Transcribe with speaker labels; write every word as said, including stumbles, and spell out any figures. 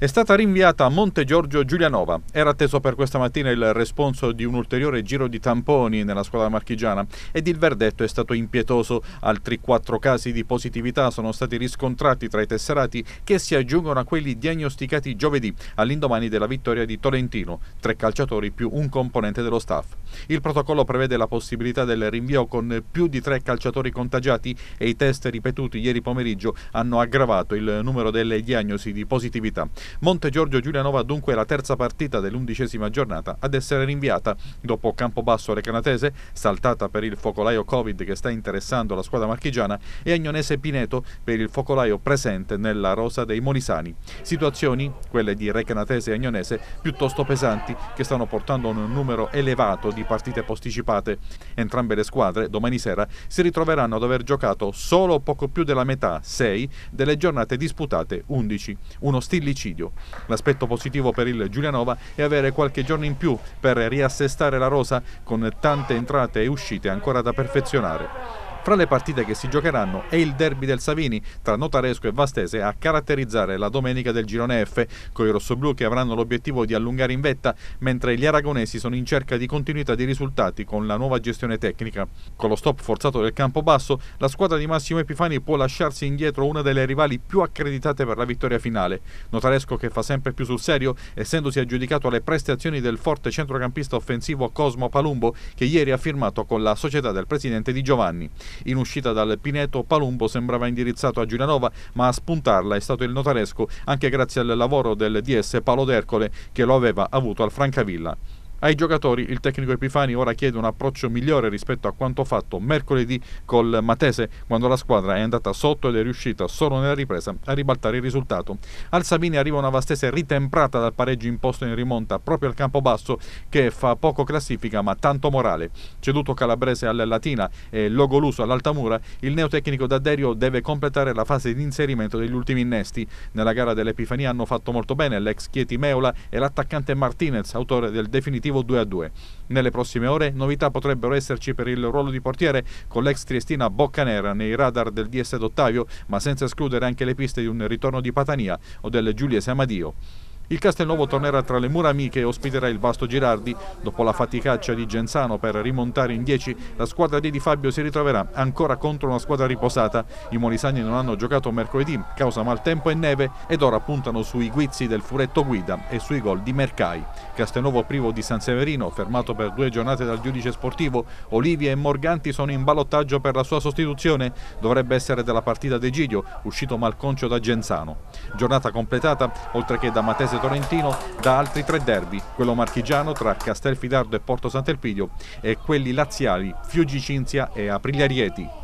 Speaker 1: È stata rinviata a Monte Giorgio Giulianova. Era atteso per questa mattina il responso di un ulteriore giro di tamponi nella squadra marchigiana ed il verdetto è stato impietoso. Altri quattro casi di positività sono stati riscontrati tra i tesserati, che si aggiungono a quelli diagnosticati giovedì all'indomani della vittoria di Tolentino, tre calciatori più un componente dello staff. Il protocollo prevede la possibilità del rinvio con più di tre calciatori contagiati e i test ripetuti ieri pomeriggio hanno aggravato il numero delle diagnosi di positività. Monte Giorgio Giulianova dunque è la terza partita dell'undicesima giornata ad essere rinviata, dopo Campobasso Recanatese, saltata per il focolaio Covid che sta interessando la squadra marchigiana, e Agnonese Pineto per il focolaio presente nella rosa dei Molisani. Situazioni, quelle di Recanatese e Agnonese, piuttosto pesanti, che stanno portando un numero elevato di partite posticipate. Entrambe le squadre domani sera si ritroveranno ad aver giocato solo poco più della metà, sei, delle giornate disputate, undici. Uno stillicidio. L'aspetto positivo per il Giulianova è avere qualche giorno in più per riassestare la rosa, con tante entrate e uscite ancora da perfezionare. Fra le partite che si giocheranno è il derby del Savini tra Notaresco e Vastese a caratterizzare la domenica del girone F, con i rossoblù che avranno l'obiettivo di allungare in vetta, mentre gli aragonesi sono in cerca di continuità di risultati con la nuova gestione tecnica. Con lo stop forzato del Campobasso, la squadra di Massimo Epifani può lasciarsi indietro una delle rivali più accreditate per la vittoria finale. Notaresco, che fa sempre più sul serio, essendosi aggiudicato alle prestazioni del forte centrocampista offensivo Cosmo Palumbo, che ieri ha firmato con la società del presidente Di Giovanni. In uscita dal Pineto, Palumbo sembrava indirizzato a Giulianova, ma a spuntarla è stato il Notaresco, anche grazie al lavoro del D S Paolo D'Ercole, che lo aveva avuto al Francavilla. Ai giocatori il tecnico Epifani ora chiede un approccio migliore rispetto a quanto fatto mercoledì col Matese, quando la squadra è andata sotto ed è riuscita solo nella ripresa a ribaltare il risultato. Al Savini arriva una Vastese ritemprata dal pareggio imposto in rimonta proprio al Campobasso, che fa poco classifica ma tanto morale. Ceduto Calabrese al Latina e Logoluso all'Altamura, il neotecnico D'Adderio deve completare la fase di inserimento degli ultimi innesti. Nella gara dell'Epifania hanno fatto molto bene l'ex Chieti Meola e l'attaccante Martinez, autore del definitivo due a due. Nelle prossime ore novità potrebbero esserci per il ruolo di portiere, con l'ex triestina Boccanera nei radar del D S d'Ottavio, ma senza escludere anche le piste di un ritorno di Patania o del Giuliese Amadio. Il Castelnuovo tornerà tra le mura amiche e ospiterà il Vasto Girardi. Dopo la faticaccia di Genzano per rimontare in dieci, la squadra di Di Fabio si ritroverà ancora contro una squadra riposata. I molisani non hanno giocato mercoledì causa maltempo e neve ed ora puntano sui guizzi del Furetto Guida e sui gol di Mercai. Castelnuovo privo di Sanseverino, fermato per due giornate dal giudice sportivo. Olivia e Morganti sono in ballottaggio per la sua sostituzione. Dovrebbe essere della partita De Giglio, uscito malconcio da Genzano. Giornata completata, oltre che da Matese Tolentino, da altri tre derby, quello marchigiano tra Castelfidardo e Porto Sant'Elpidio e quelli laziali Fiuggi Cinzia e Aprilia Rieti.